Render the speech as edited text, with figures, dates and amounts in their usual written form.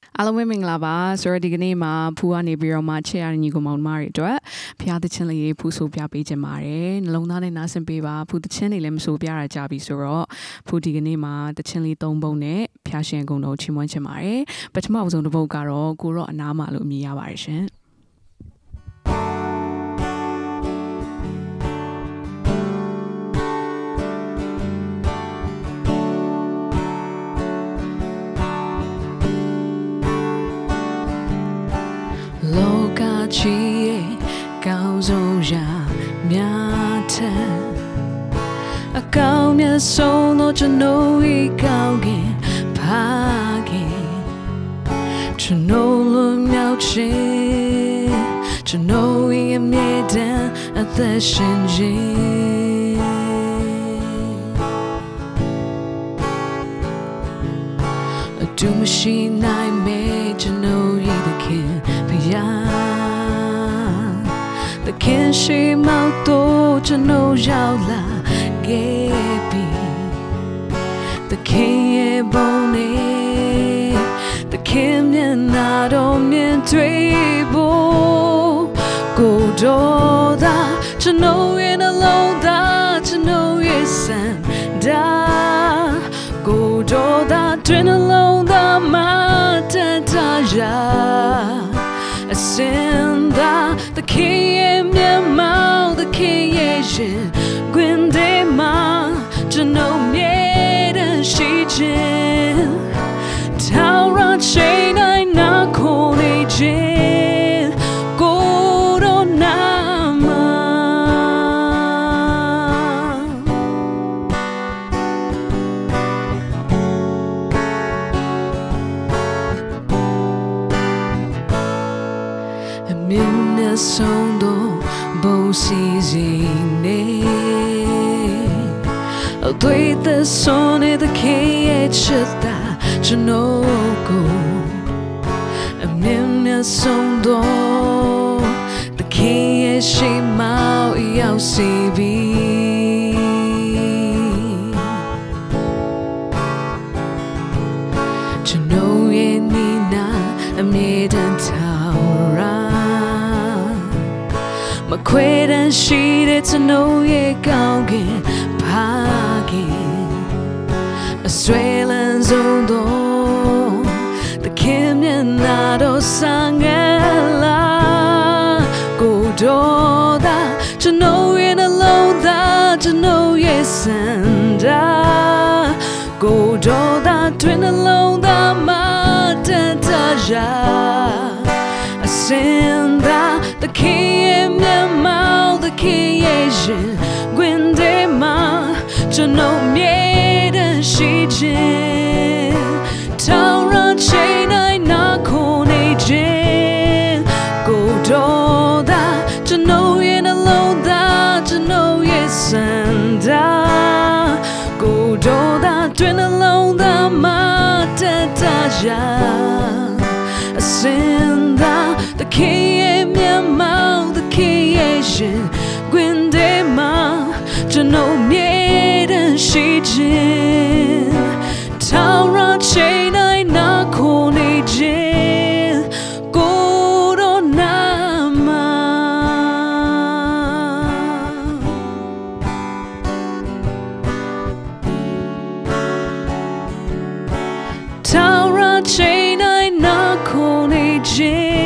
အားလုံးပဲမင်္ဂလာပါဆိုတော့ဒီကနေ့မှာဖူကနေပြီးတော့မှချစ်ရတဲ့ညီကောင်မောင်မတွေအတွက်ဖျားသချင်းလေးဖူဆိုပြပေးခြင်းပါတယ်နှလုံးသားနဲ့နားဆင်ပေးပါဖူသချင်းတွေလည်းမဆိုပြရကြပြီဆိုတော့ဖူဒီကနေ့မှာသချင်းလေး၃ပုံနဲ့ဖျားရှင်ကုန်တော်ချီးမွမ်းခြင်းပါတယ်ပထမအဆုံးတစ်ပုဒ်ကတော့ကိုရော့အနားမှာလို့အမည်ရပါတယ်ရှင်ချီကောင်းဆုံးရာမြတ်ထအကောင်းမြတ်ဆုံးသောကျွန်ုပ်၏ကောင်းခင်ဖခင်ကျွန်ုပ်လွန်မြောက်ခြင်းကျွန်ုပ်၏အမြဲတမ်းအသက်ရှင်ခြင်းအတူမရှိနိုင်မေကျွန်ုပ်၏သခင်ဖခင်ခင်ရှိမောက်တော့ကျွန်ုပ်ရောက်လာခဲ့ပြီသခင်ရဲ့ဘုံနဲ့သခင်မျက်နှာတော်မြင်တွေ့ဖို့ကိုတော်သာကျွန်ုပ်ရဲ့နှလုံးသားကျွန်ုပ်ရဲ့စံဒါကိုတော်သာတွင်နှလုံးသားမှာတန်တရာအစင်သာသခင်ရဲ့မျက်မှောက်သခင်ရဲ့ရှင်ခွင်ထဲမှာကျွန်ုပ်မြဲတမ်းရှိခြင်းထောင်ရချိန်တိုင်းနာခုန်နေခြင်းကိုတော်နာမှာအမြင်နဲ့ဆုံးတော့ဘုံစီစီနေအသွေးသဆွန်တဲ့ခင်ရဲ့ချစ်တာကျွန်ုပ်ကိုအမြင်နဲ့ဆုံးတော့သခင်ရဲ့ရှိမောက်ရောက်စီပြီကျွန်ုပ်ရဲ့နီနာအမြဲတမ်းထောင်ရာမခွေတမ်းရှိတဲ့ကျွန်ုပ်ရဲ့ကောင်းခင်ဖခင်အဆွေလန်းဆုံးသောသခင်မျက်နှာတော်ဆာငယ်လာကိုတော်သာကျွန်ုပ်ရဲ့နှလုံးသားကျွန်ုပ်ရဲ့စံတာကိုတော်သာတွင်နှလုံးသားမှာတန်တရာအစင်သာသခင်ရဲ့မျက်မှောက်သခင်ရဲ့ရှင်ခွင်ထဲမှာကျွန်ုပ်မြဲတမ်းရှိခြင်းထောင်ရချိန်တိုင်းနာခုန်နေခြင်းကိုတော်သာကျွန်ုပ်ရဲ့နှလုံးသားကျွန်ုပ်ရဲ့စံတာကိုတော်သာတွင်နှလုံးသားမှာတန်တရာအစင်သာသခင်ရဲ့မျက်မှောက်သခင်ရဲ့ရှင်ခွင်ထဲမှာကျွန်ုပ်မြဲတမ်းရှိခြင်းထောင်ရချိန်တိုင်းနာခုန်နေခြင်းကိုတော်နာမှာထောင်ရချိန်တိုင်းနာခုန်နေခြင်း